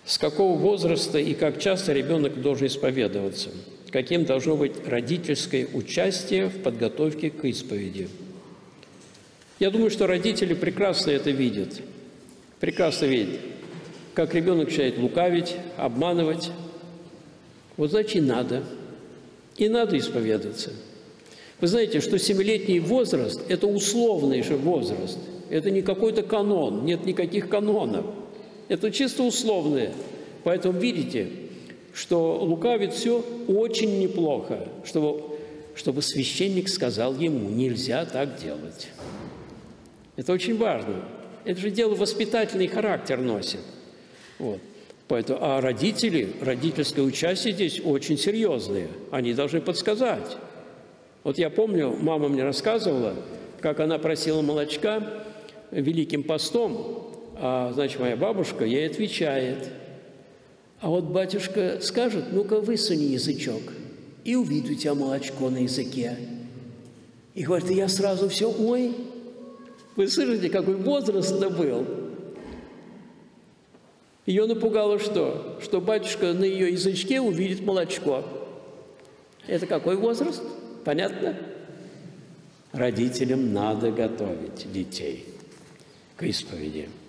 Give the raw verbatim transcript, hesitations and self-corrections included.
С какого возраста и как часто ребенок должен исповедоваться? Каким должно быть родительское участие в подготовке к исповеди? Я думаю, что родители прекрасно это видят. Прекрасно видят, как ребенок начинает лукавить, обманывать. Вот значит, и надо. И надо исповедаться. Вы знаете, что семилетний возраст – это условный же возраст. Это не какой-то канон, нет никаких канонов. Это чисто условное. Поэтому видите, что лукавит все очень неплохо, чтобы, чтобы священник сказал ему, нельзя так делать. Это очень важно. Это же дело воспитательный характер носит. Вот. Поэтому, а родители, родительское участие здесь очень серьезное. Они должны подсказать. Вот я помню, мама мне рассказывала, как она просила молочка Великим постом, а, значит, моя бабушка ей отвечает. А вот батюшка скажет, ну-ка высуни язычок, и увидит у тебя молочко на языке. И говорит, и я сразу все, ой, вы слышите, какой возраст-то был? Ее напугало что? Что батюшка на ее язычке увидит молочко. Это какой возраст? Понятно? Родителям надо готовить детей к исповеди.